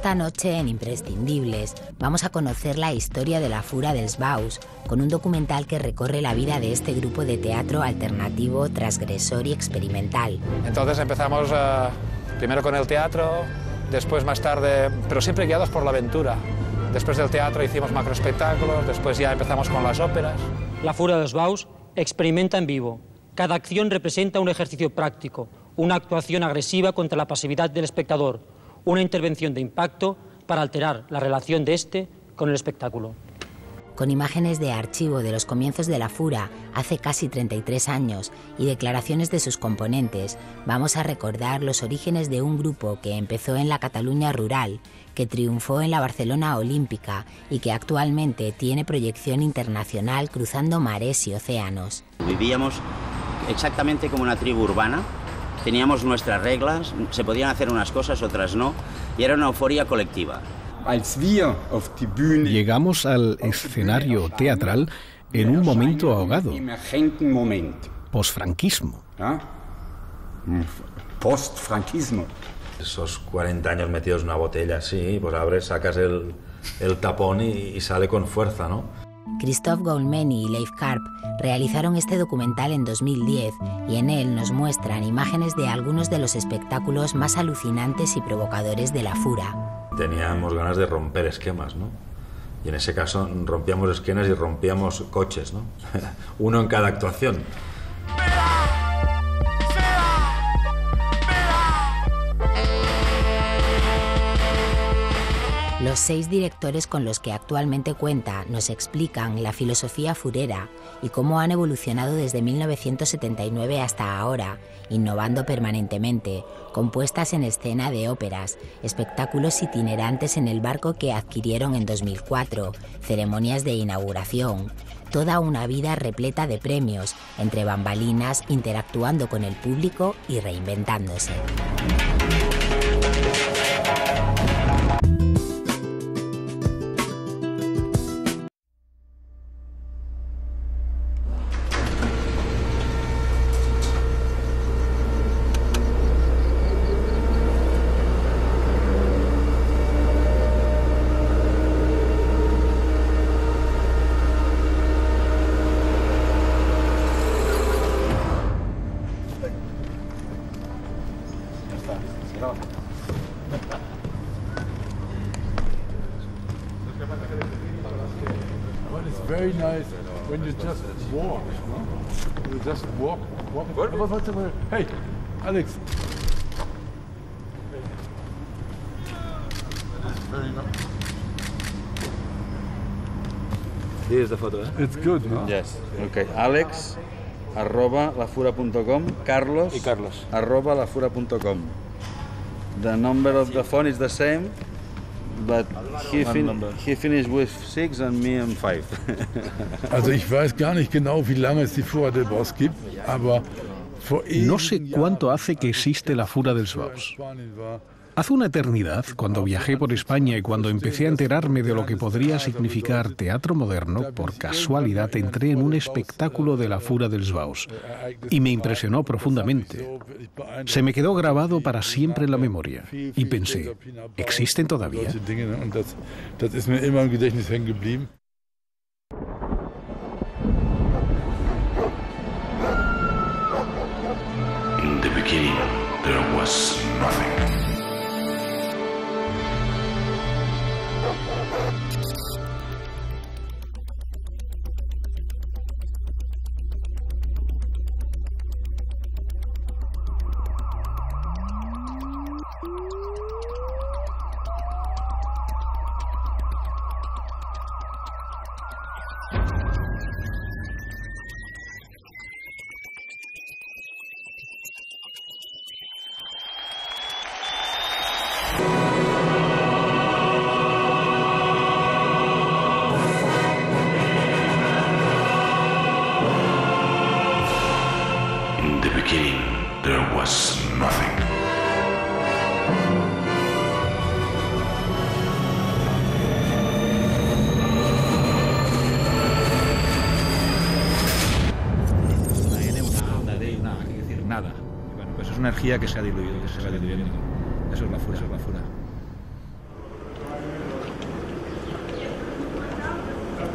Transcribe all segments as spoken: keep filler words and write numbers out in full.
Esta noche en Imprescindibles vamos a conocer la historia de la Fura dels Baus con un documental que recorre la vida de este grupo de teatro alternativo, transgresor y experimental. Entonces empezamos uh, primero con el teatro, después más tarde, pero siempre guiados por la aventura. Después del teatro hicimos macroespectáculos, después ya empezamos con las óperas. La Fura dels Baus experimenta en vivo. Cada acción representa un ejercicio práctico, una actuación agresiva contra la pasividad del espectador, una intervención de impacto para alterar la relación de este con el espectáculo. Con imágenes de archivo de los comienzos de la Fura hace casi treinta y tres años y declaraciones de sus componentes, vamos a recordar los orígenes de un grupo que empezó en la Cataluña rural, que triunfó en la Barcelona olímpica y que actualmente tiene proyección internacional cruzando mares y océanos. Vivíamos exactamente como una tribu urbana. Teníamos nuestras reglas, se podían hacer unas cosas, otras no, y era una euforia colectiva. Llegamos al escenario teatral en un momento ahogado, posfranquismo. Postfranquismo. Esos cuarenta años metidos en una botella, sí, pues abres, sacas el, el tapón y, y sale con fuerza, ¿no? Christophe Goulmeny y Leif Karp realizaron este documental en dos mil diez y en él nos muestran imágenes de algunos de los espectáculos más alucinantes y provocadores de la Fura. Teníamos ganas de romper esquemas, ¿no? Y en ese caso rompíamos esquemas y rompíamos coches, ¿no? Uno en cada actuación. Los seis directores con los que actualmente cuenta nos explican la filosofía furera y cómo han evolucionado desde mil novecientos setenta y nueve hasta ahora, innovando permanentemente, con puestas en escena de óperas, espectáculos itinerantes en el barco que adquirieron en dos mil cuatro, ceremonias de inauguración, toda una vida repleta de premios, entre bambalinas, interactuando con el público y reinventándose. Very nice when you just walk, no? You just walk, walk. Hey, Alex. Very nice. This is the photo, eh? It's good, no? Yes. Okay. Alex arroba lafura punto com, Carlos y Carlos arroba lafura punto com. The number of the phone is the same. But he, fin he finished with six and me and five. Also ich weiß gar nicht genau, wie lange es die Fura dels Baus gibt, aber vor No sé cuánto hace que existe la Fura dels Baus. Hace una eternidad, cuando viajé por España y cuando empecé a enterarme de lo que podría significar teatro moderno, por casualidad entré en un espectáculo de la Fura dels Baus y me impresionó profundamente. Se me quedó grabado para siempre en la memoria y pensé, ¿existen todavía? Das ist mir immer im Gedächtnis hängen geblieben. In the beginning, there was nothing. In the beginning, there was nothing. Una N, una, una D y una A, quiere decir nada. Y bueno, pues es una energía que se ha diluido, que se va diluyendo. Eso es la Fura, eso es la Fura.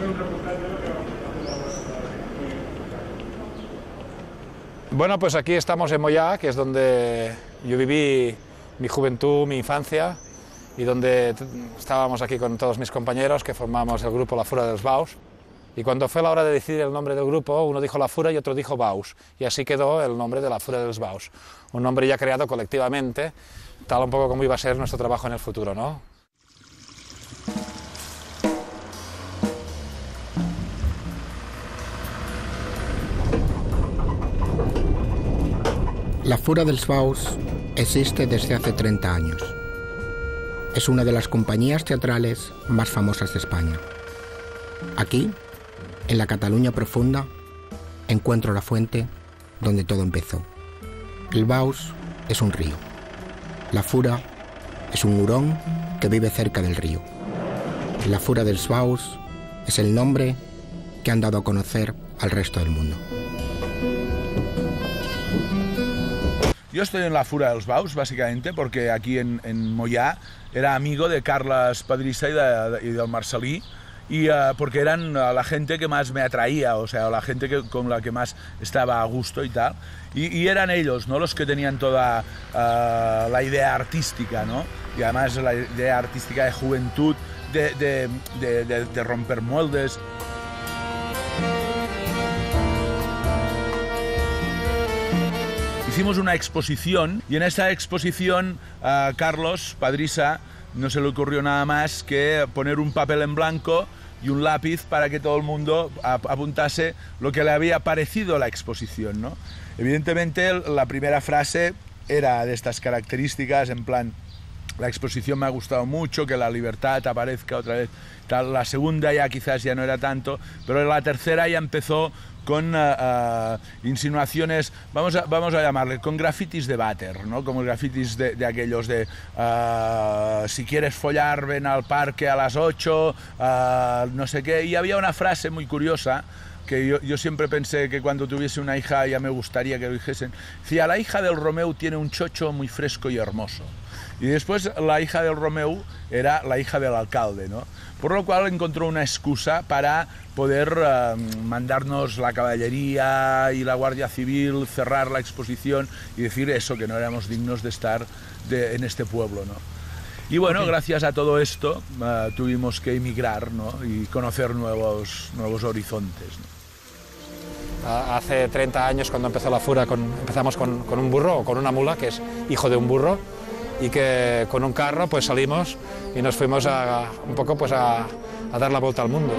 Bueno, pues aquí estamos en Moyà, que es donde yo viví mi juventud, mi infancia, y donde estábamos aquí con todos mis compañeros que formamos el grupo La Fura dels Baus. Y cuando fue la hora de decidir el nombre del grupo, uno dijo La Fura y otro dijo Baus, y así quedó el nombre de La Fura dels Baus, un nombre ya creado colectivamente, tal un poco como iba a ser nuestro trabajo en el futuro, ¿no? La Fura dels Baus existe desde hace treinta años. Es una de las compañías teatrales más famosas de España. Aquí, en la Cataluña profunda, encuentro la fuente donde todo empezó. El Baus es un río. La Fura es un hurón que vive cerca del río. La Fura dels Baus es el nombre que han dado a conocer al resto del mundo. Yo estoy en la Fura dels Baus, básicamente, porque aquí en, en Moyà era amigo de Carles Padrissa y, de, y del Marcelí, y uh, porque eran uh, la gente que más me atraía, o sea, la gente que, con la que más estaba a gusto y tal, y, y eran ellos, ¿no?, los que tenían toda uh, la idea artística, ¿no?, y además la idea artística de juventud, de, de, de, de, de romper moldes. Hicimos una exposición y en esta exposición a uh, Carlos Padrissa no se le ocurrió nada más que poner un papel en blanco y un lápiz para que todo el mundo ap apuntase lo que le había parecido la exposición, ¿no? Evidentemente la primera frase era de estas características, en plan, la exposición me ha gustado mucho, que la libertad aparezca otra vez. Tal. La segunda ya quizás ya no era tanto, pero la tercera ya empezó con uh, uh, insinuaciones, vamos a, vamos a llamarle, con grafitis de váter, ¿no? Como grafitis de, de aquellos de uh, si quieres follar ven al parque a las ocho, uh, no sé qué, y había una frase muy curiosa que yo, yo siempre pensé que cuando tuviese una hija ya me gustaría que lo dijesen. Decía, la hija del Romeu tiene un chocho muy fresco y hermoso. Y después la hija del Romeu era la hija del alcalde, ¿no? Por lo cual encontró una excusa para poder uh, mandarnos la caballería y la Guardia Civil, cerrar la exposición y decir eso, que no éramos dignos de estar de, en este pueblo, ¿no? Y bueno, okay. Gracias a todo esto uh, tuvimos que emigrar, ¿no?, y conocer nuevos, nuevos horizontes, ¿no? Hace treinta años, cuando empezó la Fura, con, empezamos con, con un burro o con una mula, que es hijo de un burro, y que con un carro pues salimos y nos fuimos a, un poco pues a, a dar la vuelta al mundo.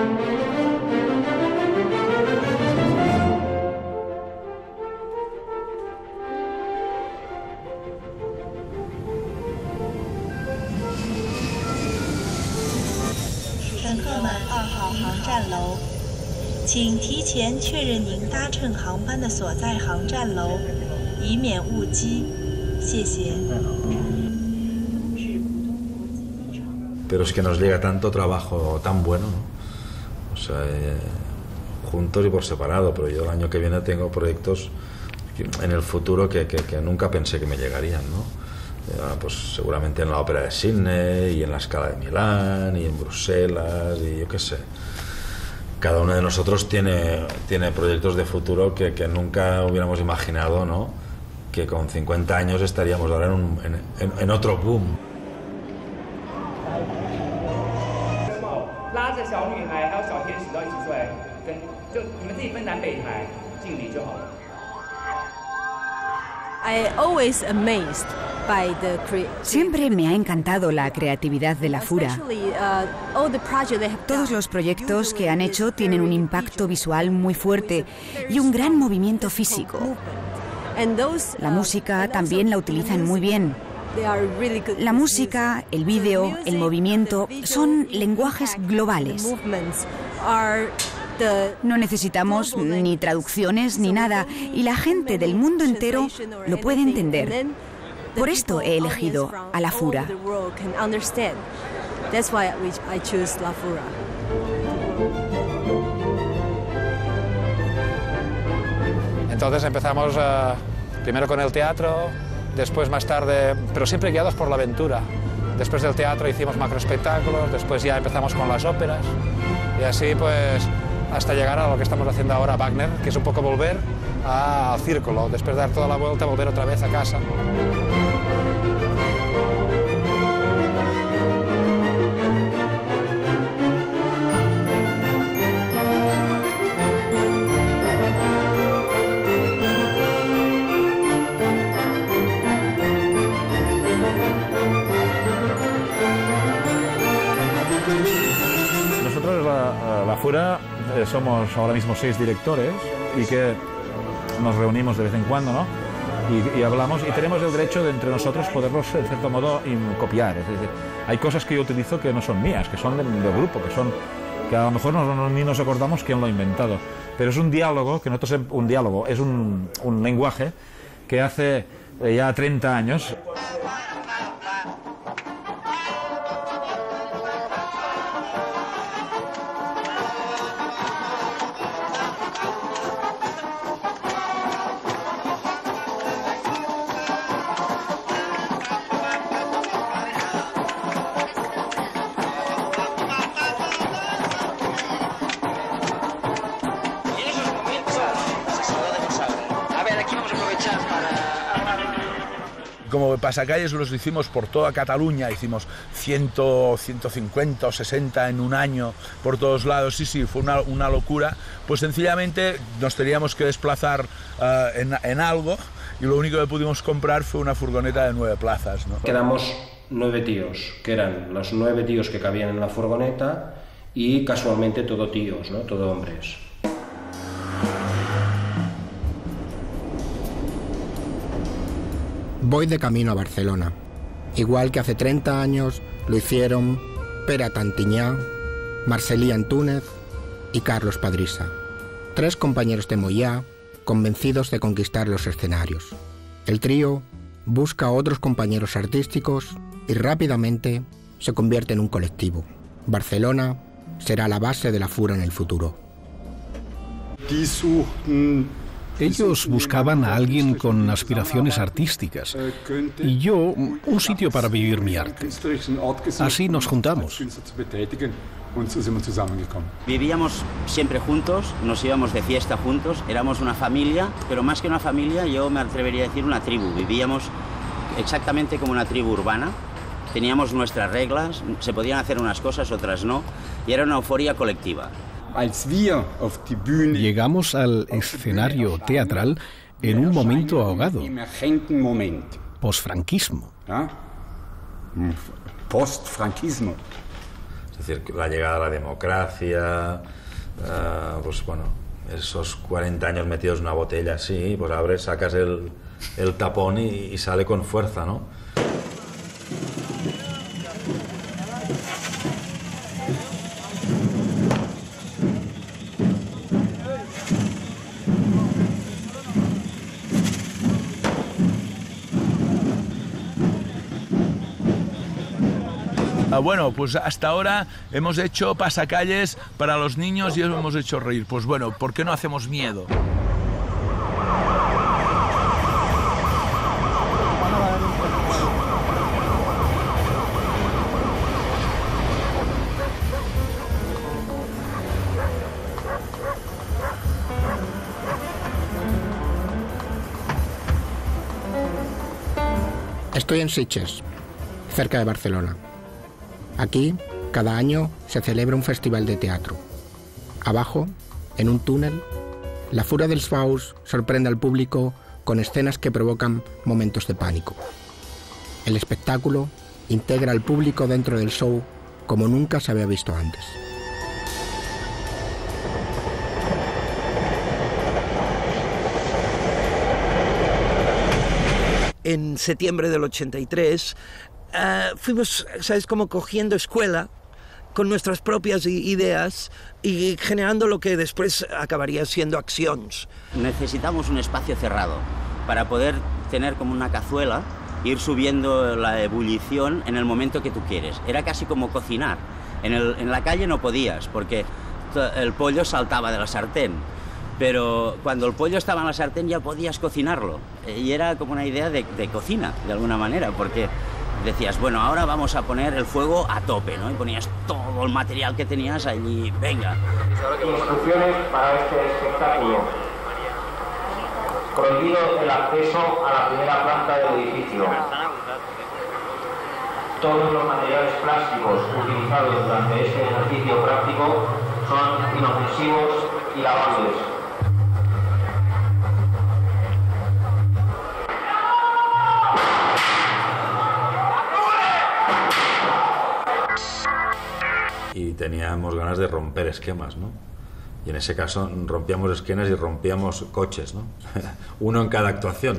Pero es que nos llega tanto trabajo tan bueno, ¿no? O sea, eh, juntos y por separado, pero yo el año que viene tengo proyectos en el futuro que, que, que nunca pensé que me llegarían, ¿no? Eh, pues seguramente en la Ópera de Sydney y en la Scala de Milán y en Bruselas y yo qué sé. Cada uno de nosotros tiene, tiene proyectos de futuro que, que nunca hubiéramos imaginado, ¿no?, que con cincuenta años estaríamos ahora en, un, en, en, en otro boom. Siempre me ha encantado la creatividad de la Fura. Todos los proyectos que han hecho tienen un impacto visual muy fuerte y un gran movimiento físico. La música también la utilizan muy bien. La música, el vídeo, el movimiento son lenguajes globales. No necesitamos ni traducciones ni nada, y la gente del mundo entero lo puede entender. Por esto he elegido a la Fura. Entonces empezamos uh, primero con el teatro, después más tarde, pero siempre guiados por la aventura. Después del teatro hicimos macroespectáculos, después ya empezamos con las óperas y así pues hasta llegar a lo que estamos haciendo ahora, Wagner, que es un poco volver al círculo, después de dar toda la vuelta, volver otra vez a casa. Nosotros, la, la Fura, eh, somos ahora mismo seis directores y que nos reunimos de vez en cuando, ¿no? Y, y hablamos y tenemos el derecho de entre nosotros poderlos, en cierto modo, copiar. Es decir, hay cosas que yo utilizo que no son mías, que son del, del grupo, que son que a lo mejor no, no, ni nos acordamos quién lo ha inventado. Pero es un diálogo, que nosotros un diálogo, es un, un lenguaje que hace eh, ya treinta años. Como pasacalles los hicimos por toda Cataluña, hicimos cien, ciento cincuenta o sesenta en un año por todos lados, sí, sí, fue una, una locura. Pues sencillamente nos teníamos que desplazar uh, en, en algo y lo único que pudimos comprar fue una furgoneta de nueve plazas, ¿no? Quedamos nueve tíos, que eran los nueve tíos que cabían en la furgoneta y casualmente todo tíos, ¿no? Todo hombres. Voy de camino a Barcelona, igual que hace treinta años lo hicieron Pere Tantinyà, Marcel·lí Antúnez y Carlos Padrisa, tres compañeros de Moyà convencidos de conquistar los escenarios. El trío busca a otros compañeros artísticos y rápidamente se convierte en un colectivo. Barcelona será la base de la Fura en el futuro. Ellos buscaban a alguien con aspiraciones artísticas y yo un sitio para vivir mi arte. Así nos juntamos. Vivíamos siempre juntos, nos íbamos de fiesta juntos, éramos una familia, pero más que una familia yo me atrevería a decir una tribu. Vivíamos exactamente como una tribu urbana, teníamos nuestras reglas, se podían hacer unas cosas, otras no, y era una euforia colectiva. Llegamos al escenario teatral en un momento ahogado. Posfranquismo. Postfranquismo. Es decir, la llegada a la democracia, uh, pues bueno, esos cuarenta años metidos en una botella así, pues abres, sacas el, el tapón y, y sale con fuerza, ¿no? Bueno, pues hasta ahora hemos hecho pasacalles para los niños y hemos hecho reír. Pues bueno, ¿por qué no hacemos miedo? Estoy en Sitges, cerca de Barcelona. Aquí, cada año, se celebra un festival de teatro. Abajo, en un túnel, la Fura dels Baus sorprende al público con escenas que provocan momentos de pánico. El espectáculo integra al público dentro del show como nunca se había visto antes. En septiembre del ochenta y tres uh, fuimos, ¿sabes?, como cogiendo escuela con nuestras propias ideas y generando lo que después acabaría siendo acciones. Necesitamos un espacio cerrado para poder tener como una cazuela, ir subiendo la ebullición en el momento que tú quieres. Era casi como cocinar. En, el, en la calle no podías porque el pollo saltaba de la sartén. Pero cuando el pollo estaba en la sartén ya podías cocinarlo. Y era como una idea de, de cocina, de alguna manera, porque decías, bueno, ahora vamos a poner el fuego a tope, ¿no? Y ponías todo el material que tenías allí, venga. Instrucciones para este espectáculo. Prohibido el acceso a la primera planta del edificio. Todos los materiales plásticos utilizados durante este ejercicio práctico son inofensivos y lavables. Y teníamos ganas de romper esquemas, ¿no? Y en ese caso rompíamos esquemas y rompíamos coches, ¿no? Uno en cada actuación.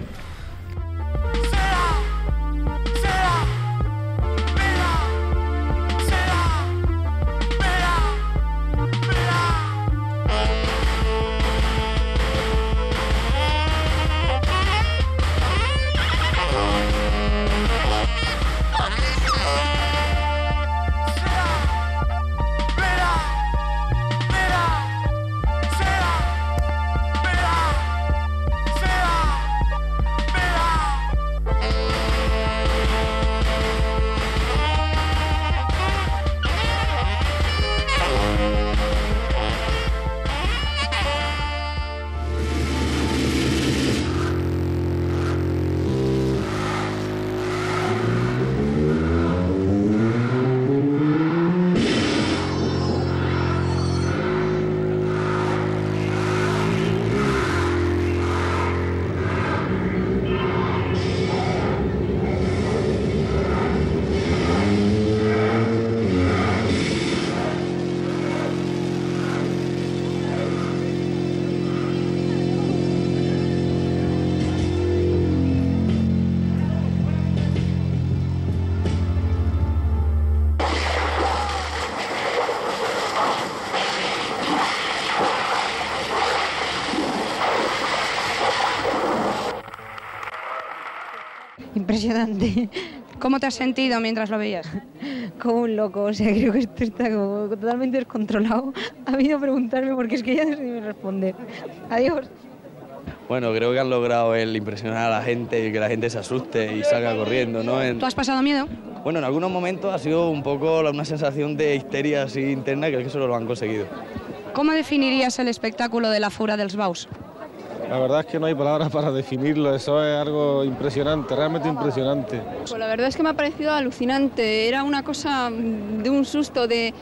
Impresionante. ¿Cómo te has sentido mientras lo veías? Como un loco, o sea, creo que esto está como totalmente descontrolado. Ha venido a preguntarme porque es que ya no sé ni responder. Adiós. Bueno, creo que han logrado el impresionar a la gente y que la gente se asuste y salga corriendo, ¿no? En... ¿Tú has pasado miedo? Bueno, en algunos momentos ha sido un poco una sensación de histeria así interna, que es que eso lo han conseguido. ¿Cómo definirías el espectáculo de la Fura dels Baus? La verdad es que no hay palabras para definirlo, eso es algo impresionante, realmente impresionante. Pues la verdad es que me ha parecido alucinante, era una cosa de un susto, de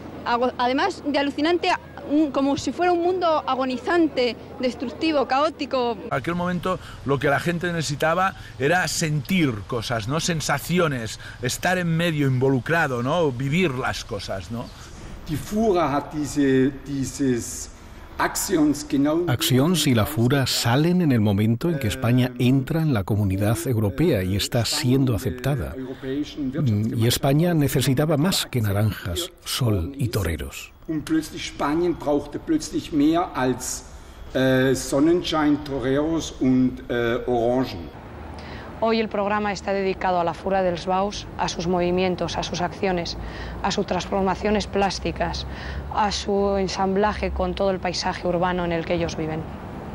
además de alucinante, como si fuera un mundo agonizante, destructivo, caótico. En aquel momento lo que la gente necesitaba era sentir cosas, ¿no? Sensaciones, estar en medio, involucrado, ¿no? Vivir las cosas, ¿no? Die Fura hat diese, dieses Accions y la Fura salen en el momento en que España entra en la Comunidad Europea y está siendo aceptada. Y España necesitaba más que naranjas, sol y toreros. Und plötzlich Spanien brauchte plötzlich mehr als äh, Sonnenschein, Toreros und äh, Orangen. Hoy el programa está dedicado a la Fura dels Baus, a sus movimientos, a sus acciones, a sus transformaciones plásticas, a su ensamblaje con todo el paisaje urbano en el que ellos viven.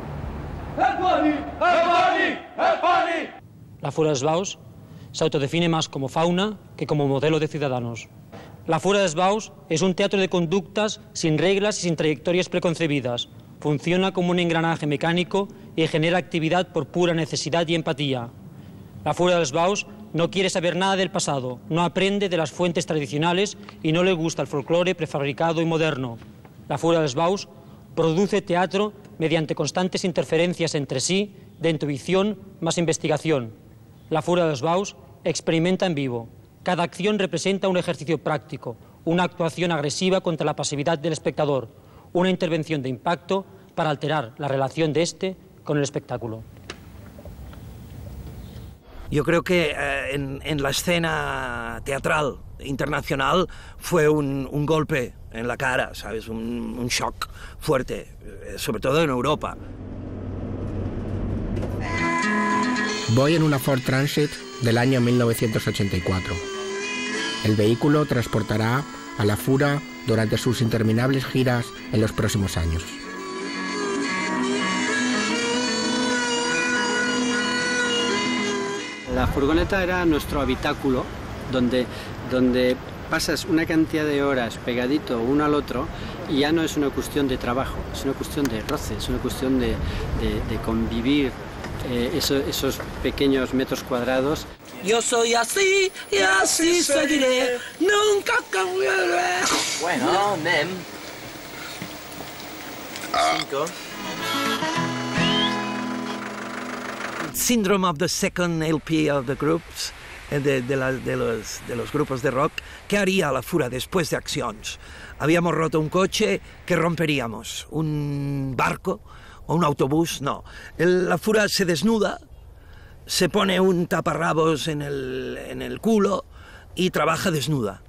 La Fura dels Baus se autodefine más como fauna que como modelo de ciudadanos. La Fura dels Baus es un teatro de conductas sin reglas y sin trayectorias preconcebidas. Funciona como un engranaje mecánico y genera actividad por pura necesidad y empatía. La Fura dels Baus no quiere saber nada del pasado, no aprende de las fuentes tradicionales y no le gusta el folclore prefabricado y moderno. La Fura dels Baus produce teatro mediante constantes interferencias entre sí de intuición más investigación. La Fura dels Baus experimenta en vivo. Cada acción representa un ejercicio práctico, una actuación agresiva contra la pasividad del espectador, una intervención de impacto para alterar la relación de este con el espectáculo. Yo creo que eh, en, en la escena teatral internacional fue un, un golpe en la cara, ¿sabes? Un, un shock fuerte, eh, sobre todo en Europa. Voy en una Ford Transit del año mil novecientos ochenta y cuatro. El vehículo transportará a la Fura durante sus interminables giras en los próximos años. La furgoneta era nuestro habitáculo donde, donde pasas una cantidad de horas pegadito uno al otro y ya no es una cuestión de trabajo, es una cuestión de roce, es una cuestión de, de, de convivir eh, eso, esos pequeños metros cuadrados. Yo soy así y así seguiré, nunca cambiaré. Bueno, Mem. Cinco. Syndrome of the second L P of the groups, de, de, la, de, los, de los grupos de rock. ¿Qué haría la Fura después de acciones? Habíamos roto un coche, ¿qué romperíamos? ¿Un barco o un autobús? No. El, la Fura se desnuda, se pone un taparrabos en el, en el culo y trabaja desnuda.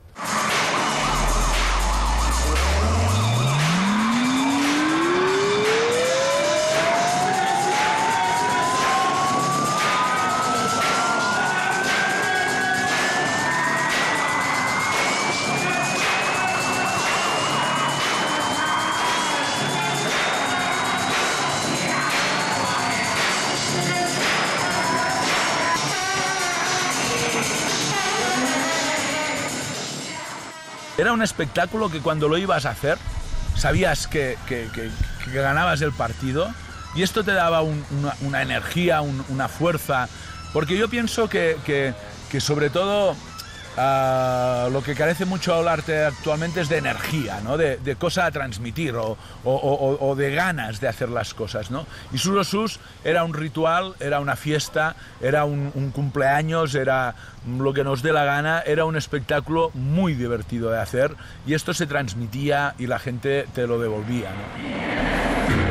Era un espectáculo que cuando lo ibas a hacer sabías que, que, que, que ganabas el partido y esto te daba un, una, una energía, un, una fuerza, porque yo pienso que, que, que sobre todo uh, lo que carece mucho el arte actualmente es de energía, ¿no? de, de cosa a transmitir o, o, o, o de ganas de hacer las cosas, ¿no? Y Sus o Sus era un ritual, era una fiesta, era un, un cumpleaños, era lo que nos dé la gana, era un espectáculo muy divertido de hacer y esto se transmitía y la gente te lo devolvía, ¿no?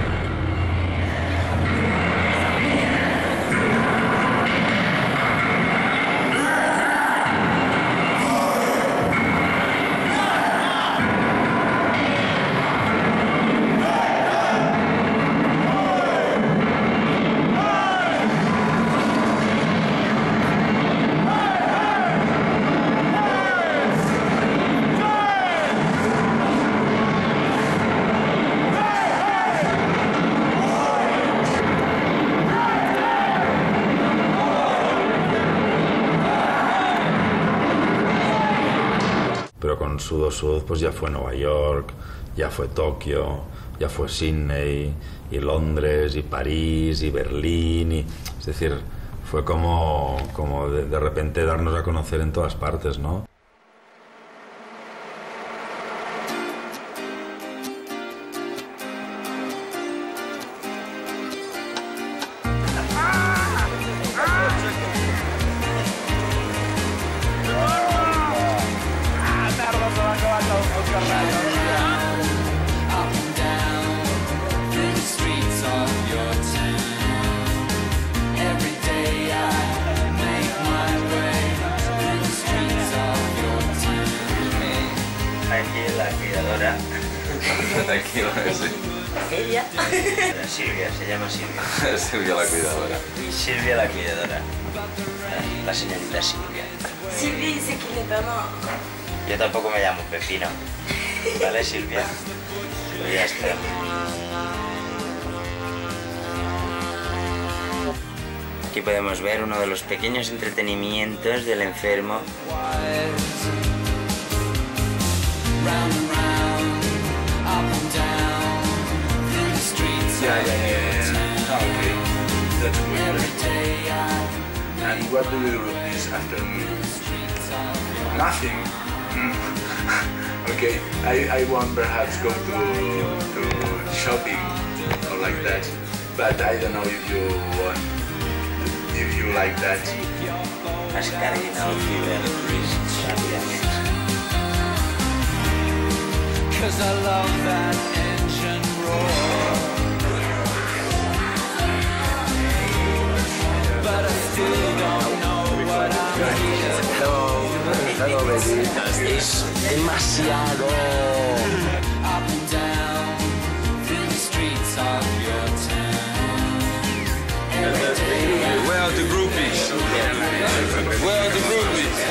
Sud o Sud pues ya fue Nueva York, ya fue Tokio, ya fue Sydney, y Londres, y París, y Berlín, y, es decir, fue como, como de, de repente darnos a conocer en todas partes, ¿no? Tranquilo, sí. Ella. Silvia, se llama Silvia. Silvia la cuidadora. Silvia la cuidadora. La señorita Silvia. Silvia dice que le tono. Yo tampoco me llamo Pepino. ¿Vale, Silvia? Pues ya está. Aquí podemos ver uno de los pequeños entretenimientos del enfermo. Yeah, yeah, yeah. Oh, okay. That's good. And what do you do this afternoon? Nothing. Okay, I, I won't perhaps go to, to shopping or like that, but I don't know if you want, if you like that. Has cardinal fever, rápidamente. 'Cause I love that engine roar. But I still don't know what I'm here. Hello, hello baby. Es demasiado. Up and down through the streets of your town. Where are the groupies? Where are the groupies?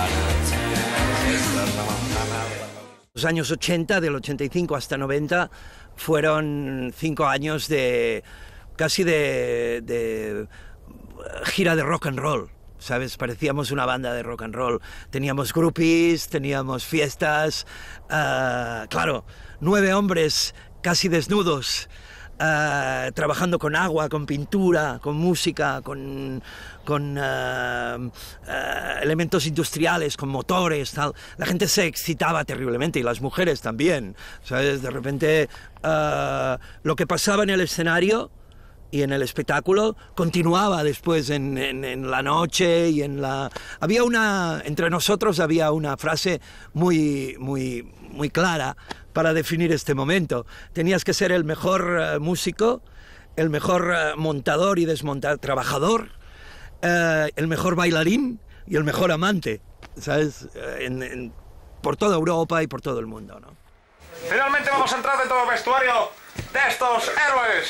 Los años ochenta, del ochenta y cinco hasta noventa, fueron cinco años de casi de, de gira de rock and roll. ¿sabes? Parecíamos una banda de rock and roll. Teníamos groupies, teníamos fiestas, uh, claro, nueve hombres casi desnudos, uh, trabajando con agua, con pintura, con música, con, con uh, uh, elementos industriales, con motores, tal. La gente se excitaba terriblemente y las mujeres también, ¿sabes? De repente uh, lo que pasaba en el escenario y en el espectáculo continuaba después en, en, en la noche y en la... Había una... Entre nosotros había una frase muy, muy, muy clara para definir este momento. Tenías que ser el mejor uh, músico, el mejor uh, montador y desmontador, trabajador, uh, el mejor bailarín y el mejor amante, ¿sabes? Uh, en, en, por toda Europa y por todo el mundo, ¿no? Finalmente vamos a entrar dentro del vestuario de estos héroes.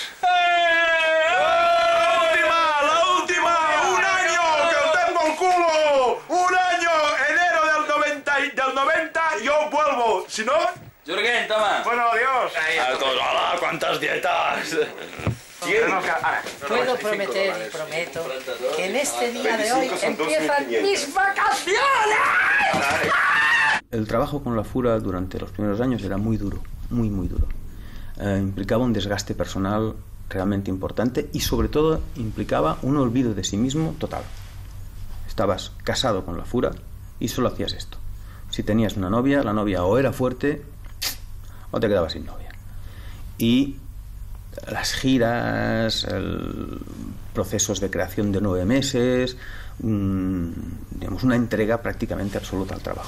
¡La última! ¡La última! ¡Un año que os tengo el culo! ¡Un año! Enero del noventa, del noventa yo vuelvo. Si no... Jürgen, toma. Bueno, adiós. ¡Hola! ¡Cuántas dietas! Puedo prometer, prometo, que en este día de hoy empiezan mis vacaciones. El trabajo con la Fura durante los primeros años era muy duro, muy, muy duro. Eh, implicaba un desgaste personal realmente importante y sobre todo implicaba un olvido de sí mismo total. Estabas casado con la Fura y solo hacías esto. Si tenías una novia, la novia o era fuerte o te quedabas sin novia. Y las giras, el procesos de creación de nueve meses, un, digamos, una entrega prácticamente absoluta al trabajo.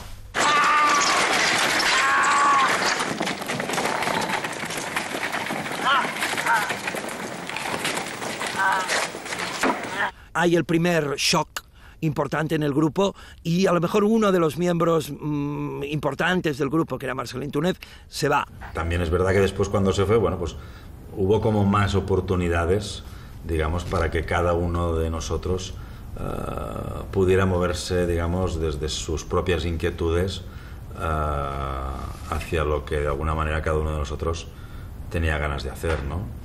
Hay el primer shock importante en el grupo y a lo mejor uno de los miembros mmm, importantes del grupo, que era Marcelín Túnez, se va. También es verdad que después cuando se fue, bueno, pues hubo como más oportunidades, digamos, para que cada uno de nosotros uh, pudiera moverse, digamos, desde sus propias inquietudes uh, hacia lo que de alguna manera cada uno de nosotros tenía ganas de hacer, ¿no?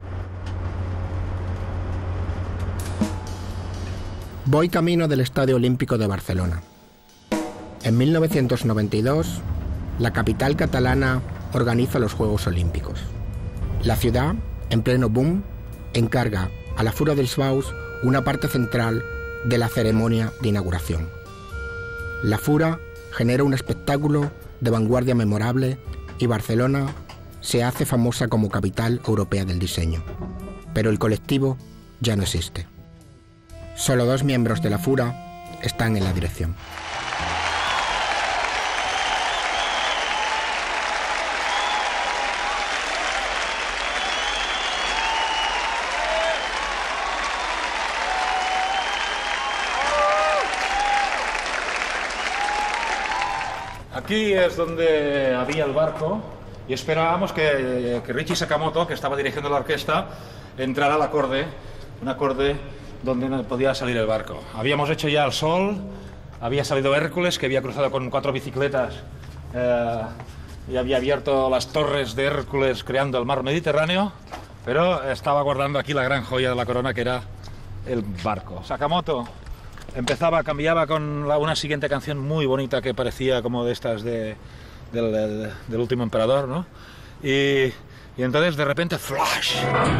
Voy camino del Estadio Olímpico de Barcelona. En mil novecientos noventa y dos, la capital catalana organiza los Juegos Olímpicos. La ciudad, en pleno boom, encarga a la Fura dels Baus una parte central de la ceremonia de inauguración. La Fura genera un espectáculo de vanguardia memorable y Barcelona se hace famosa como capital europea del diseño. Pero el colectivo ya no existe. Solo dos miembros de la Fura están en la dirección. Aquí es donde había el barco y esperábamos que, que Richie Sakamoto, que estaba dirigiendo la orquesta, entrara al acorde, un acorde donde no podía salir el barco. Habíamos hecho ya el Sol, había salido Hércules, que había cruzado con cuatro bicicletas eh, y había abierto las torres de Hércules creando el mar Mediterráneo, pero estaba guardando aquí la gran joya de la corona, que era el barco. Sakamoto empezaba, cambiaba con la, una siguiente canción muy bonita que parecía como de estas de, del, del, del último emperador, ¿no? Y, y entonces de repente ¡flash!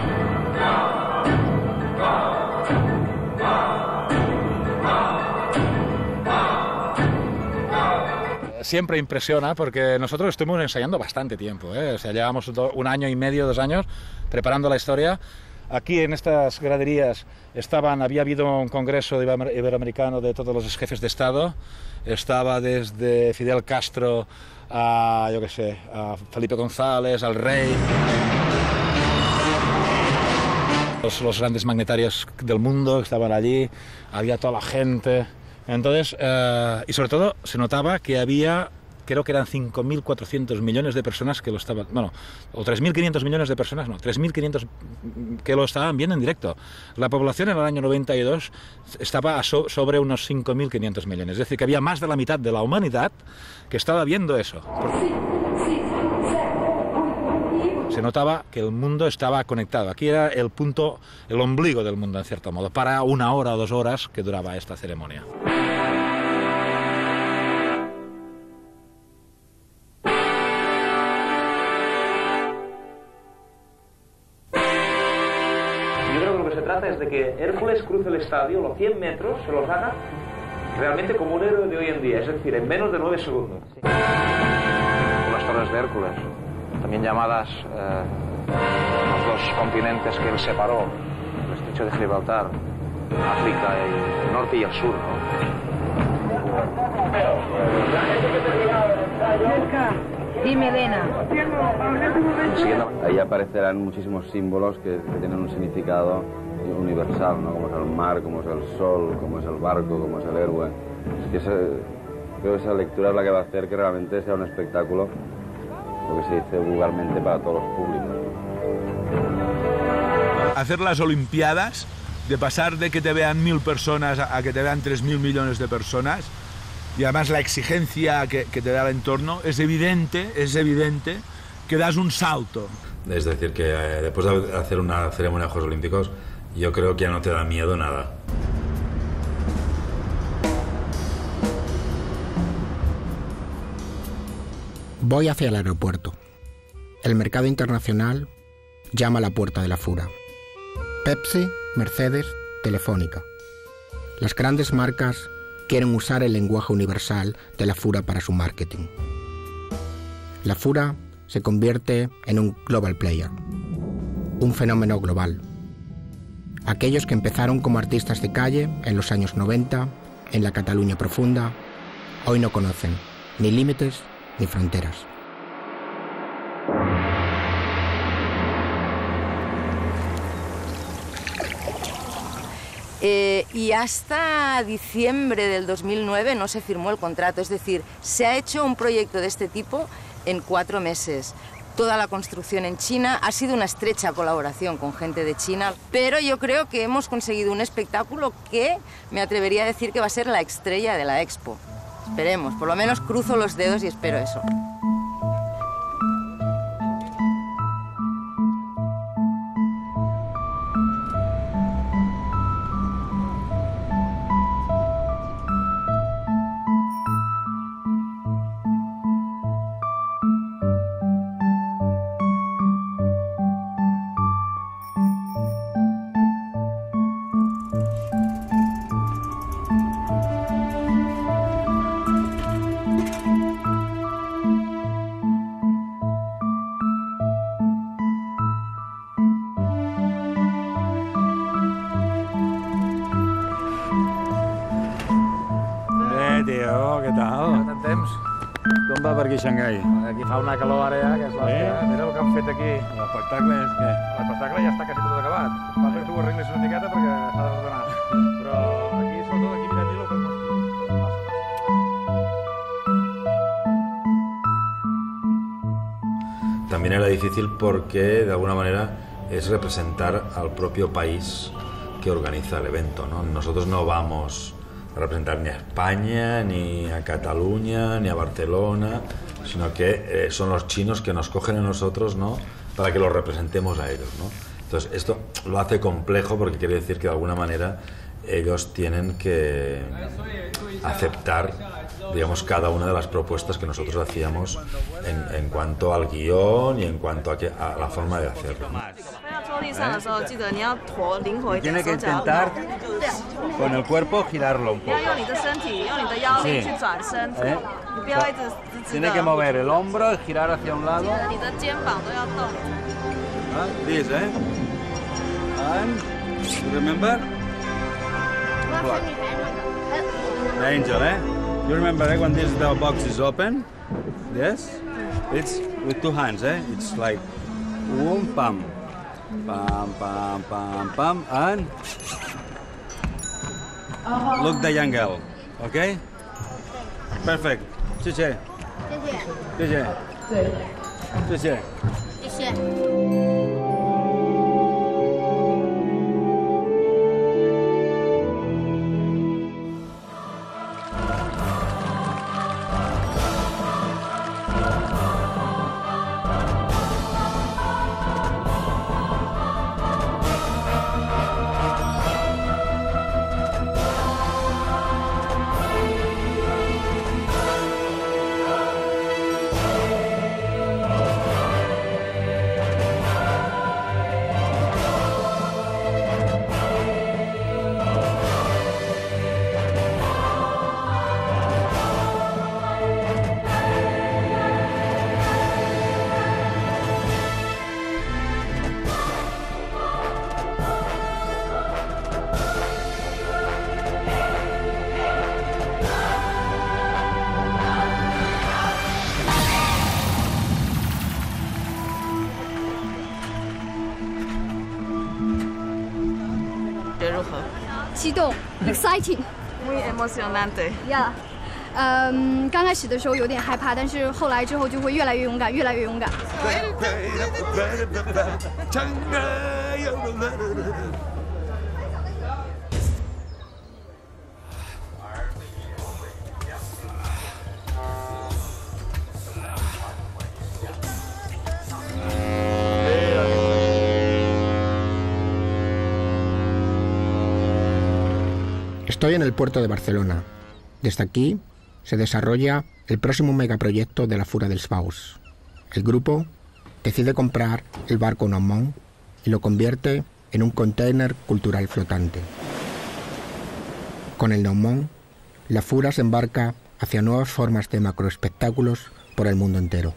Siempre impresiona porque nosotros estuvimos ensayando bastante tiempo, ¿eh? O sea, llevamos un año y medio, dos años preparando la historia. Aquí en estas graderías estaban, había habido un congreso iberoamericano de todos los jefes de Estado. Estaba desde Fidel Castro a, yo qué sé, a Felipe González, al rey. Los, los grandes magnetarios del mundo estaban allí, había toda la gente. Entonces, eh, y sobre todo se notaba que había, creo que eran cinco mil cuatrocientos millones de personas que lo estaban, bueno, o tres mil quinientos millones de personas, no, tres mil quinientos que lo estaban viendo en directo. La población en el año noventa y dos estaba so, sobre unos cinco mil quinientos millones, es decir, que había más de la mitad de la humanidad que estaba viendo eso. Se notaba que el mundo estaba conectado. Aquí era el punto, el ombligo del mundo, en cierto modo, para una hora o dos horas que duraba esta ceremonia. que se trata es de que Hércules cruce el estadio, los cien metros, se los haga realmente como un héroe de hoy en día, es decir, en menos de nueve segundos. Las Torres de Hércules, también llamadas eh, los dos continentes que él separó, el estrecho de Gibraltar, África, y el norte y el sur, ¿no? Dime, Elena. Ahí aparecerán muchísimos símbolos que, que tienen un significado universal, ¿no? Como es el mar, como es el sol, como es el barco, como es el héroe. Es que ese, creo que esa lectura es la que va a hacer que realmente sea un espectáculo, lo que se dice vulgarmente, para todos los públicos, ¿no? Hacer las Olimpiadas, de pasar de que te vean mil personas a que te vean tres mil millones de personas, y además la exigencia que, que te da el entorno, es evidente, es evidente que das un salto. Es decir, que eh, después de hacer una ceremonia de Juegos Olímpicos, yo creo que ya no te da miedo nada. Voy hacia el aeropuerto. El mercado internacional llama a la puerta de la Fura. Pepsi, Mercedes, Telefónica. Las grandes marcas quieren usar el lenguaje universal de la Fura para su marketing. La Fura se convierte en un global player, un fenómeno global. Aquellos que empezaron como artistas de calle en los años noventa, en la Cataluña profunda, hoy no conocen ni límites ni fronteras. Eh, y hasta diciembre del dos mil nueve no se firmó el contrato, es decir, se ha hecho un proyecto de este tipo en cuatro meses. Toda la construcción en China ha sido una estrecha colaboración con gente de China, pero yo creo que hemos conseguido un espectáculo que me atrevería a decir que va a ser la estrella de la Expo. Esperemos, por lo menos cruzo los dedos y espero eso. Com va per aquí Xangai? Aquí fa una calor ara ja, que és l'hòstia. Eh? Mira el que han fet aquí. L'espectacle és que... L'espectacle ja està quasi tot acabat. Va fer que tu ho arreglis una miqueta perquè s'ha d'ordenar. Però aquí, sobretot, aquí mira, mira el que has construït. También era difícil porque, de alguna manera, es representar al propio país que organiza el evento, ¿no? Nosotros no vamos a representar ni a España, ni a Cataluña, ni a Barcelona, sino que eh, son los chinos que nos cogen a nosotros, ¿no?, para que los representemos a ellos, ¿no? Entonces esto lo hace complejo porque quiere decir que de alguna manera ellos tienen que aceptar, digamos, cada una de las propuestas que nosotros hacíamos en, en cuanto al guión y en cuanto a, que, a la forma de hacerlo, ¿no? Tiene que intentar con el cuerpo girarlo un poco. Sí. ¿Eh? Tiene que mover el hombro y girar hacia un lado. Ah, this, eh? And remember? Block. Angel, eh? You remember, eh, when this the box is open? Yes? It's with two hands, eh? It's like boom, pam. Pam, pam, pam, pam, and look the young girl, okay? Perfect. Chiche. Chiche. Chiche. Chiche. 激动 ，exciting， muy emocionante。 呀，嗯，刚开始的时候有点害怕，但是后来之后就会越来越勇敢，越来越勇敢。 Estoy en el puerto de Barcelona. Desde aquí se desarrolla el próximo megaproyecto de la Fura dels Baus. El grupo decide comprar el barco Nommont y lo convierte en un container cultural flotante. Con el Nommont, la Fura se embarca hacia nuevas formas de macroespectáculos por el mundo entero.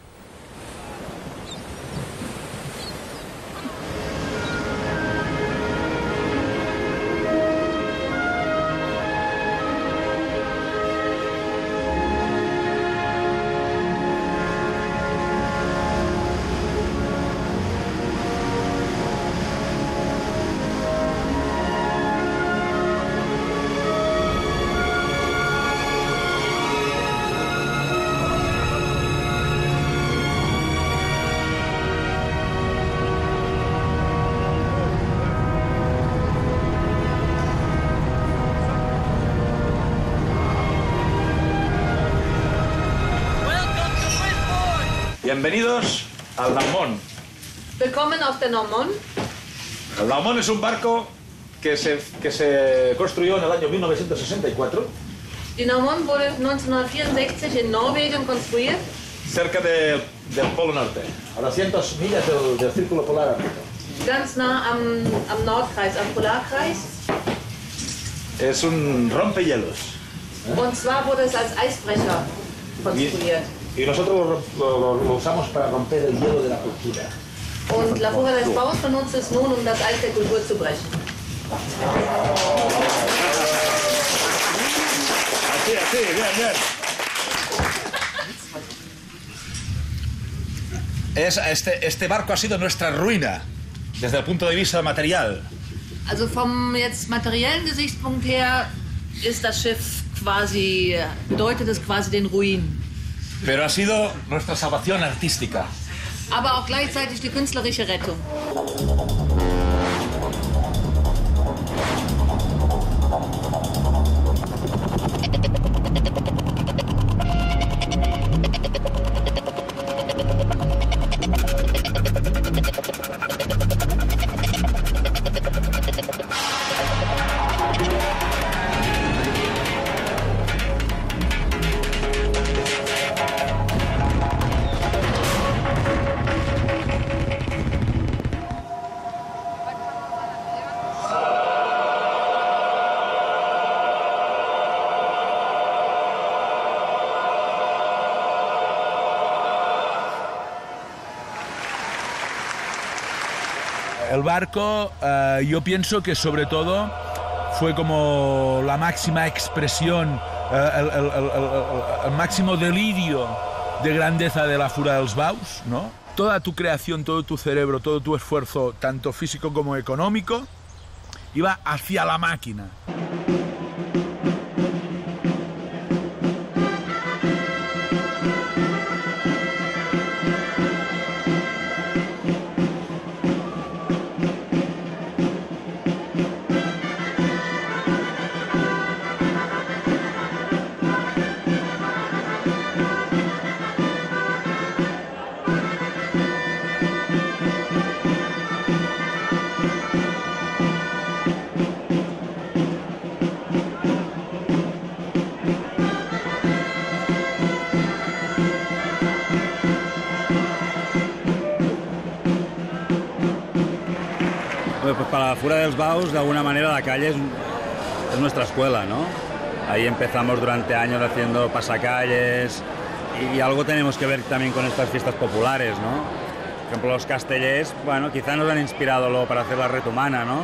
Bienvenidos al Nommont. Willkommen auf der Nommont. El Nommont es un barco que se, que se construyó en el año mil novecientos sesenta y cuatro. Die Nommont wurde neunzehnhundertvierundsechzig in Norwegen konstruiert. Cerca de, del Polo Norte, a doscientas millas del, del Círculo Polar Ártico. Ganz nah am, am Nordkreis, am Polarkreis. Es un rompehielos. Und zwar wurde es als Eisbrecher konstruiert. Y, y nosotros lo, lo, lo usamos para romper el hielo de la cultura. Und la Fura dels Baus benutzt es nun, um das Eis der Kultur zu brechen. Así, así, bien, bien. Es, este, este barco ha sido nuestra ruina desde el punto de vista material. Also vom jetzt materiellen Gesichtspunkt her ist das Schiff quasi, bedeutet es quasi den Ruin. Pero ha sido nuestra salvación artística. Aber auch gleichzeitig die künstlerische Rettung. El barco, uh, yo pienso que sobre todo fue como la máxima expresión, uh, el, el, el, el, el máximo delirio de grandeza de la Fura dels Baus, ¿no? Toda tu creación, todo tu cerebro, todo tu esfuerzo, tanto físico como económico, iba hacia la máquina. Pues para la Fura dels Baus, de alguna manera, la calle es, es nuestra escuela, ¿no? Ahí empezamos durante años haciendo pasacalles y, y algo tenemos que ver también con estas fiestas populares, ¿no? Por ejemplo, los castellers, bueno, quizá nos han inspirado luego para hacer la red humana, ¿no?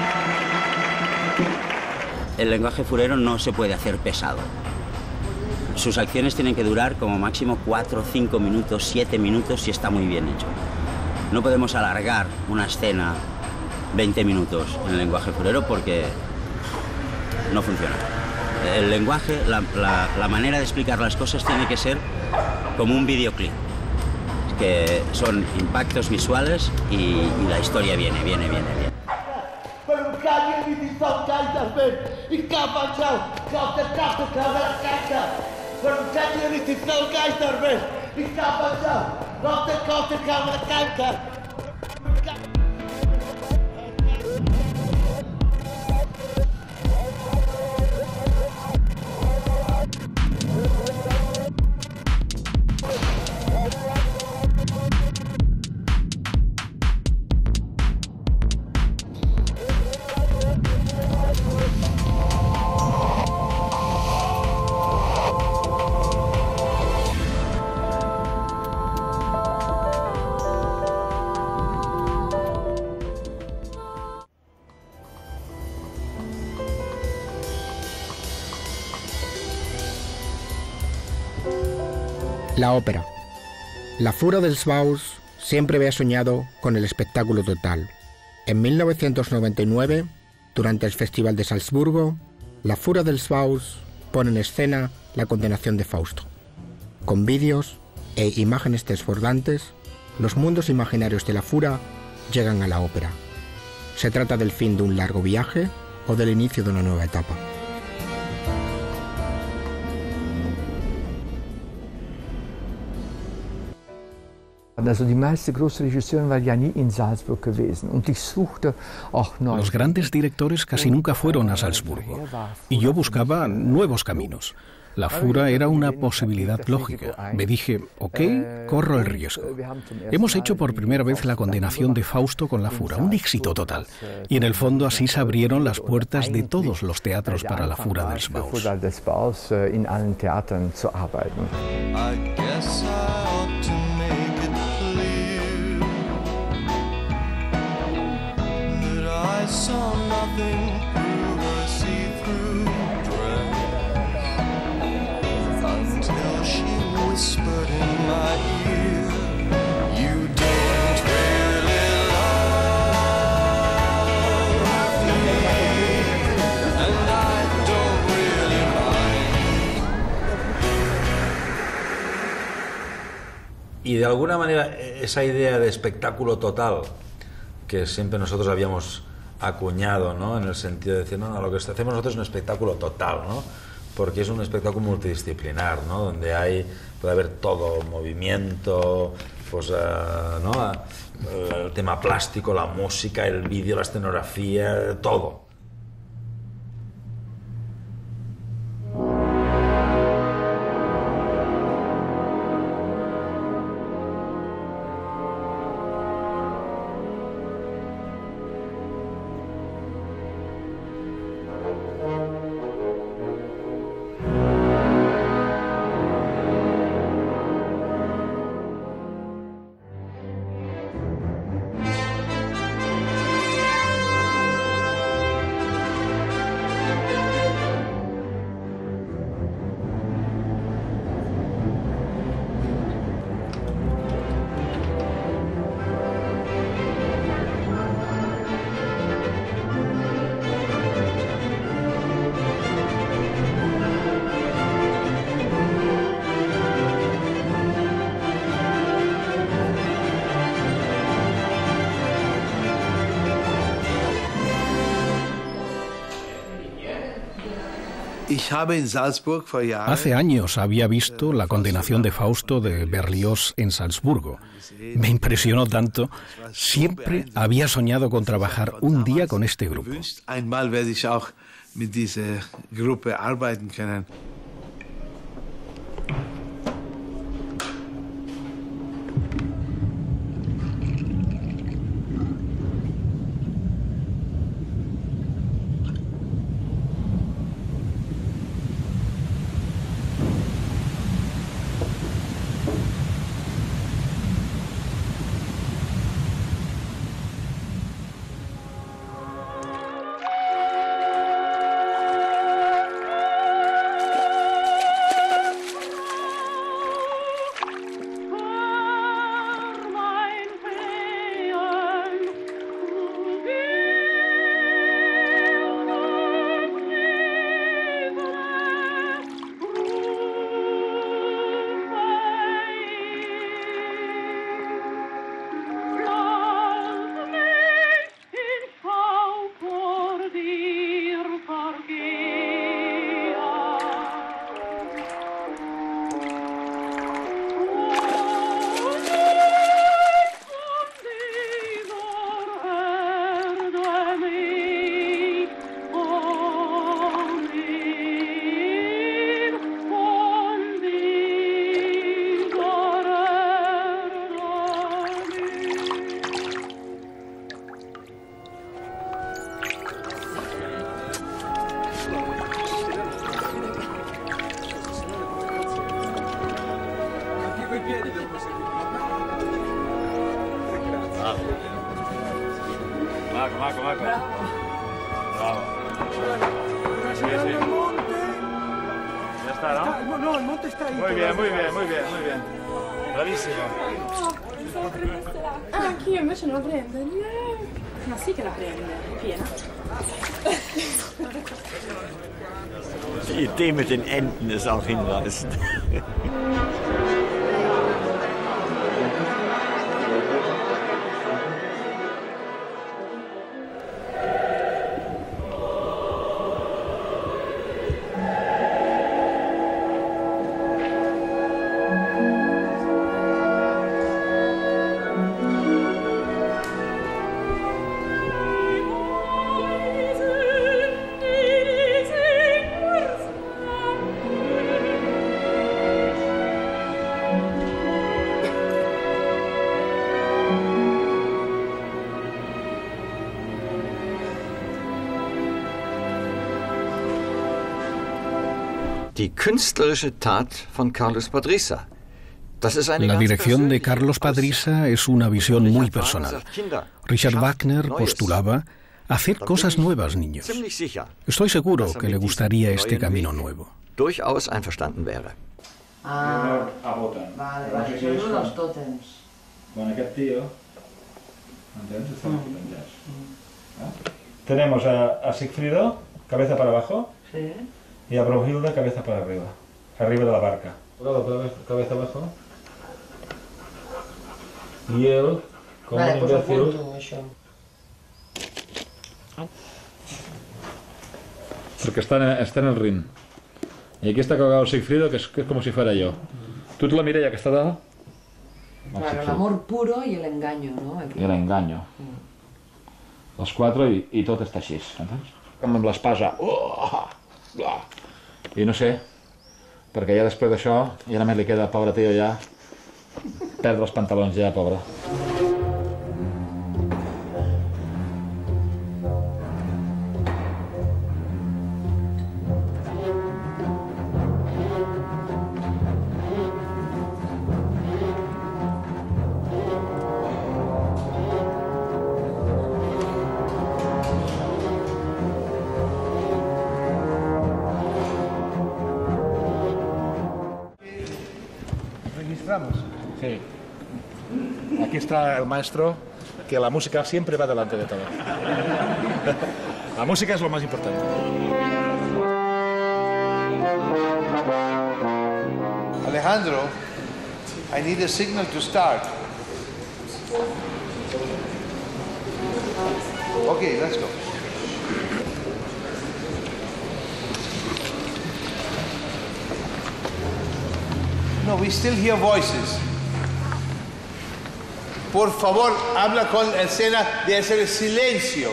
El lenguaje furero no se puede hacer pesado. sus acciones tienen que durar como máximo cuatro, cinco minutos, siete minutos si está muy bien hecho. No podemos alargar una escena veinte minutos en el lenguaje furero porque no funciona. El lenguaje, la, la, la manera de explicar las cosas tiene que ser como un videoclip, que son impactos visuales y, y la historia viene, viene, viene, viene. La ópera. La Fura dels Baus siempre había soñado con el espectáculo total. En mil novecientos noventa y nueve, durante el Festival de Salzburgo, la Fura dels Baus pone en escena la condenación de Fausto. Con vídeos e imágenes desbordantes, los mundos imaginarios de la Fura llegan a la ópera. ¿Se trata del fin de un largo viaje o del inicio de una nueva etapa? Also die meisten großen Regisseure waren ja nie in Salzburg gewesen und ich suchte auch neue. Los grandes directores casi nunca fueron a Salzburgo y yo buscaba nuevos caminos. La Fura era una posibilidad lógica. Me dije, ok, corro el riesgo. Hemos hecho por primera vez la condenación de Fausto con la Fura, un éxito total. Y en el fondo así se abrieron las puertas de todos los teatros para la Fura dels Baus. I saw nothing through her see-through dress until she whispered in my ear, you don't really love me, and I don't really mind. Y de alguna manera esa idea de espectáculo total que siempre nosotros habíamos acuñado, ¿no? En el sentido de decir, no, no, lo que hacemos nosotros es un espectáculo total, ¿no? Porque es un espectáculo multidisciplinar, ¿no? Donde hay, puede haber todo, movimiento, pues, uh, ¿no? El tema plástico, la música, el vídeo, la escenografía, todo. Hace años había visto la condenación de Fausto de Berlioz en Salzburgo. Me impresionó tanto. Siempre había soñado con trabajar un día con este grupo. Maco, maco, maco. Bravo. Sí, sí. Ya está, ¿no? No, no, el monte está ahí. Muy bien, muy bien, muy bien, muy bien. Bravísimo. Ah, anch'io invece non la prendo. Ma sì che la prende, è piena. Die Idee mit den Enten ist auch hinreißend. Die künstlerische Tat von Carlos Padrisa. La dirección de Carlos Padrisa es una visión muy personal. Richard Wagner postulaba hacer cosas nuevas, niños. Estoy seguro que le gustaría este camino nuevo. Durchaus einverstanden wäre. Ah, vale, vale, són los tòtems. Con aquest tío, ¿entiendes? Estamos penjados. Tenemos a, a Sigfrido, cabeza para abajo, Sí. y a Brunhilde, cabeza para arriba, arriba de la barca. Cabeza abajo. Y él, com Vale, un pues imbécil, apunto això. porque está en, está en el ring. Y aquí está colgado Sigfrido, que es, que es como si fuera yo. Tú te la Mireia, que está dada. Claro, el amor puro y el engaño, ¿no? Aquí. I l'enganyo. Mm. Els quatre i, i tot està així, entens? Com amb l'espasa. Oh! I no sé, perquè ja després d'això ja només li queda, pobre tio, ja perdre els pantalons ja, pobre. Sí. Aquí está el maestro, que la música siempre va delante de todo. La música es lo más importante. Alejandro, I need a signal to start. Okay, let's go. No, we still hear voices. Por favor, habla con la escena de hacer silencio.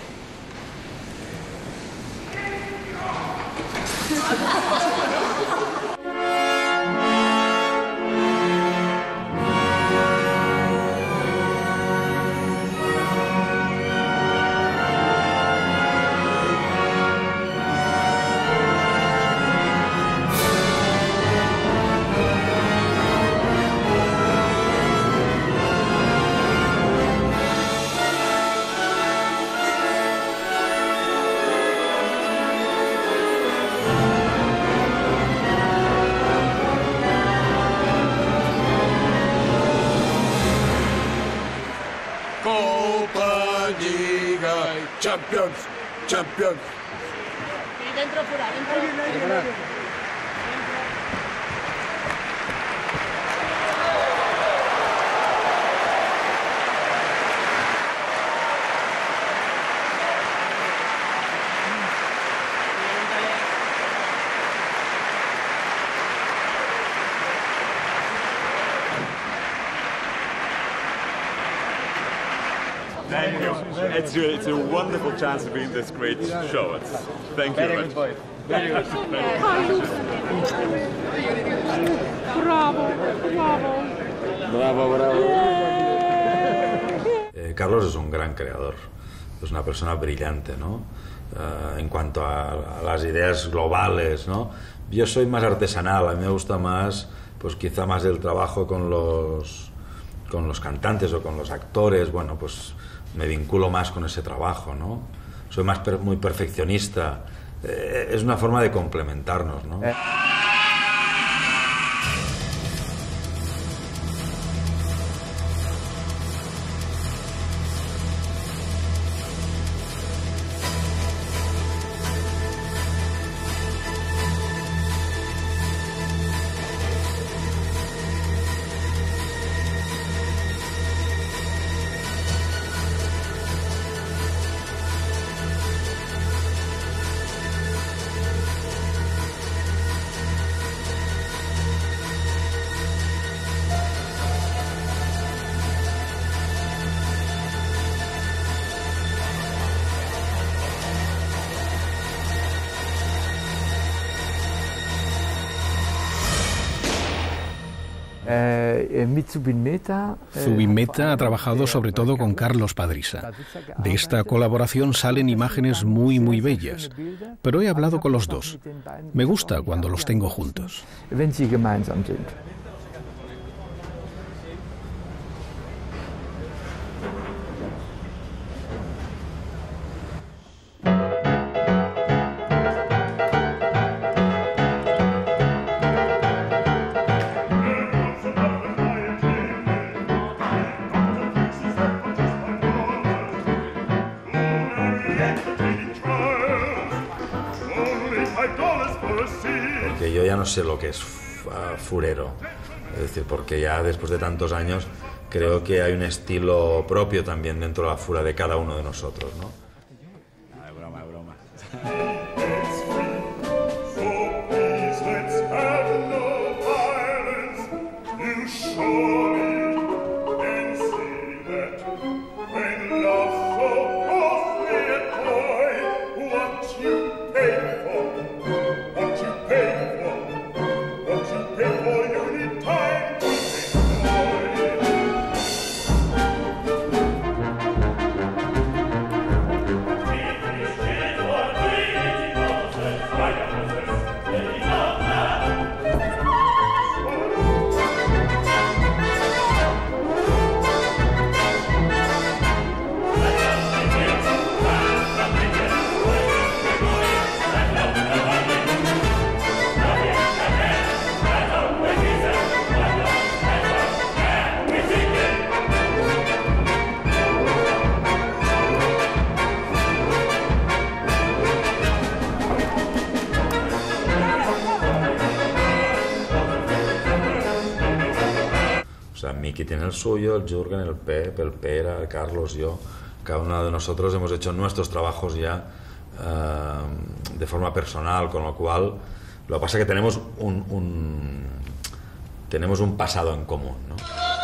Champions, champions. Y dentro fuera, dentro. Thank you. It's really, it's a wonderful chance to be in this great show. It's, thank you very much. Very good. Bravo, bravo. Bravo, bravo. Eh, Carlos es un gran creador, es una persona brillante, ¿no? Uh, en cuanto a, a las ideas globales, ¿no? Yo soy más artesanal, a mí me gusta más pues quizá más el trabajo con los, con los cantantes o con los actores, bueno, pues me vinculo más con ese trabajo, ¿no? Soy más per, muy perfeccionista. Eh, es una forma de complementarnos, ¿no? Eh. Zubin-Mehta ha trabajado sobre todo con Carlos Padrisa. De esta colaboración salen imágenes muy muy bellas, pero he hablado con los dos. Me gusta cuando los tengo juntos. Porque yo ya no sé lo que es uh, furero, es decir, porque ya después de tantos años creo que hay un estilo propio también dentro de la fura de cada uno de nosotros, ¿no? No, es broma, es broma. O sea, Miki tiene el suyo, el Jürgen, el Pep, el Pera, el Carlos, yo. Cada uno de nosotros hemos hecho nuestros trabajos ya uh, de forma personal, con lo cual lo que pasa es que tenemos un, un, tenemos un pasado en común, ¿no?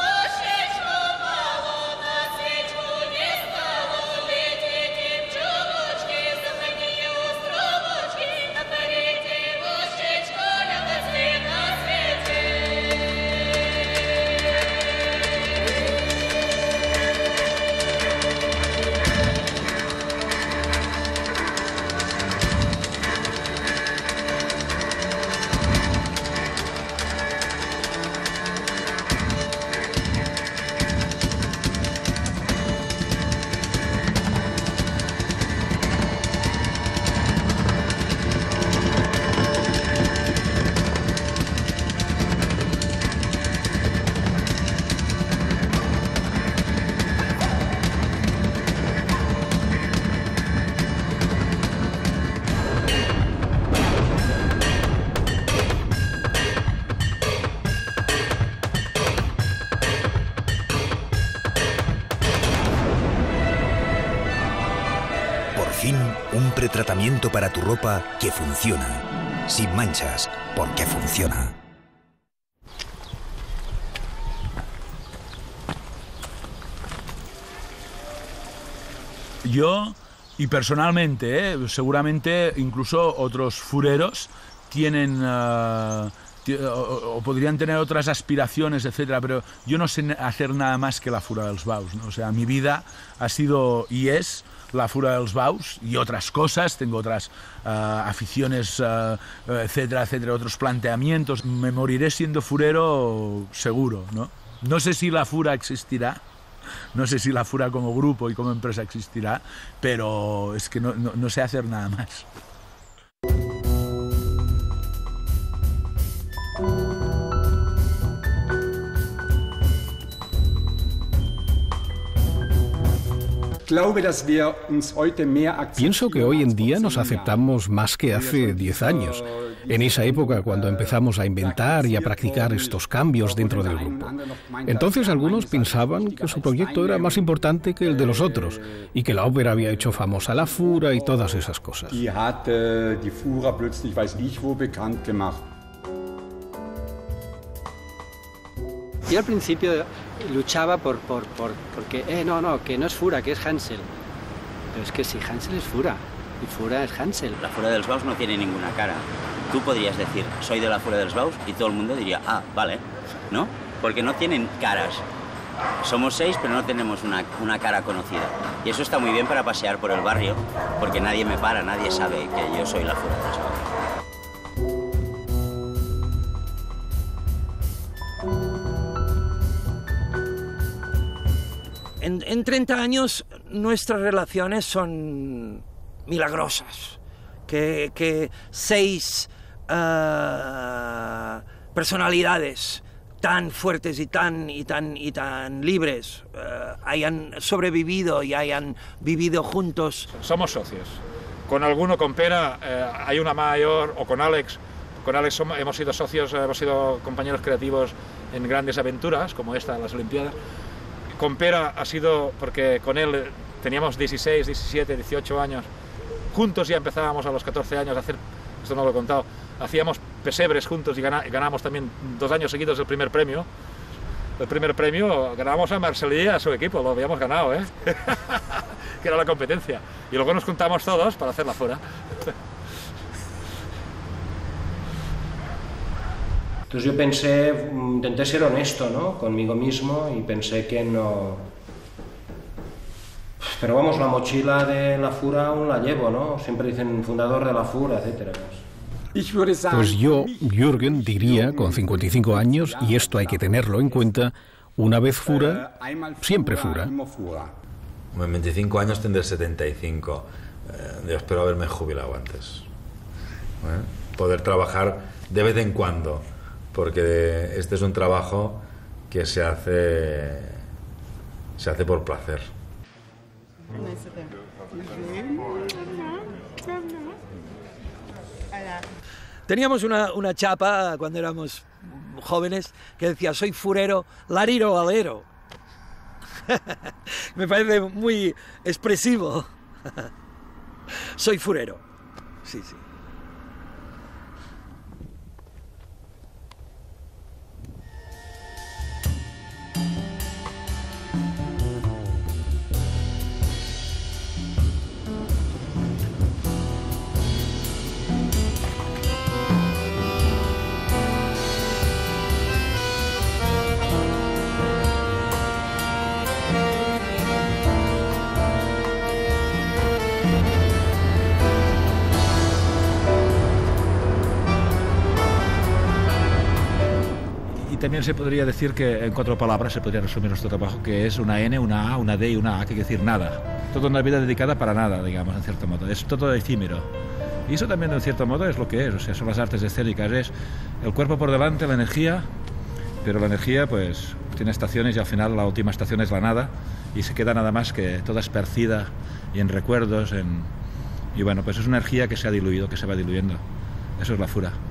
Un pretratamiento para tu ropa que funciona. Sin manchas, porque funciona. Yo, y personalmente, ¿eh? seguramente incluso otros fureros tienen, uh, o, o podrían tener otras aspiraciones, etcétera, pero yo no sé hacer nada más que la Fura dels Baus, ¿no? O sea, mi vida ha sido y es la Fura dels Baus y otras cosas, tengo otras uh, aficiones, uh, etcétera, etcétera, otros planteamientos. Me moriré siendo furero seguro, ¿no? No sé si la Fura existirá, no sé si la Fura como grupo y como empresa existirá, pero es que no, no, no sé hacer nada más. Pienso que hoy en día nos aceptamos más que hace diez años, en esa época cuando empezamos a inventar y a practicar estos cambios dentro del grupo. Entonces algunos pensaban que su proyecto era más importante que el de los otros y que la ópera había hecho famosa la Fura y todas esas cosas. Yo al principio luchaba por, por, por, porque, eh, no, no, que no es Fura, que es Hansel. Pero es que si Hansel es Fura y Fura es Hansel. La Fura dels Baus no tiene ninguna cara. Tú podrías decir, soy de la Fura dels Baus, y todo el mundo diría, ah, vale, ¿no? Porque no tienen caras. Somos seis, pero no tenemos una, una cara conocida. Y eso está muy bien para pasear por el barrio, porque nadie me para, nadie sabe que yo soy la Fura dels Baus. En, en treinta años nuestras relaciones son milagrosas. Que, que seis uh, personalidades tan fuertes y tan, y tan, y tan libres uh, hayan sobrevivido y hayan vivido juntos. Somos socios. Con alguno, con Pera, eh, hay una mayor, o con Alex. Con Alex somos, hemos sido socios, hemos sido compañeros creativos en grandes aventuras, como esta, las Olimpiadas. Con Pera ha sido porque con él teníamos dieciséis, diecisiete, dieciocho años. Juntos ya empezábamos a los catorce años a hacer, esto no lo he contado, hacíamos pesebres juntos y ganamos también dos años seguidos el primer premio. El primer premio ganábamos a Marceli y a su equipo, lo habíamos ganado, ¿eh? Que era la competencia. Y luego nos juntamos todos para hacerla fuera. Entonces yo pensé, intenté ser honesto, ¿no?, conmigo mismo y pensé que no... Pero vamos, la mochila de la Fura aún la llevo, ¿no? Siempre dicen fundador de la Fura, etcétera. Pues yo, Jürgen, diría, con cincuenta y cinco años, y esto hay que tenerlo en cuenta, una vez Fura, siempre Fura. En veinticinco años tendré setenta y cinco. Eh, yo espero haberme jubilado antes. ¿Eh? Poder trabajar de vez en cuando. Porque este es un trabajo que se hace, se hace por placer. Teníamos una, una chapa cuando éramos jóvenes que decía, soy furero, lariro alero. Me parece muy expresivo. Soy furero. Sí, sí. Y también se podría decir que en cuatro palabras se podría resumir nuestro trabajo, que es una N, una A, una D y una A, que quiere decir nada. Toda una vida dedicada para nada, digamos, en cierto modo. Es todo efímero. Y eso también, en cierto modo, es lo que es. O sea, son las artes escénicas. Es el cuerpo por delante, la energía, pero la energía, pues, tiene estaciones y al final la última estación es la nada y se queda nada más que toda esparcida y en recuerdos. En... Y bueno, pues es una energía que se ha diluido, que se va diluyendo. Eso es la Fura.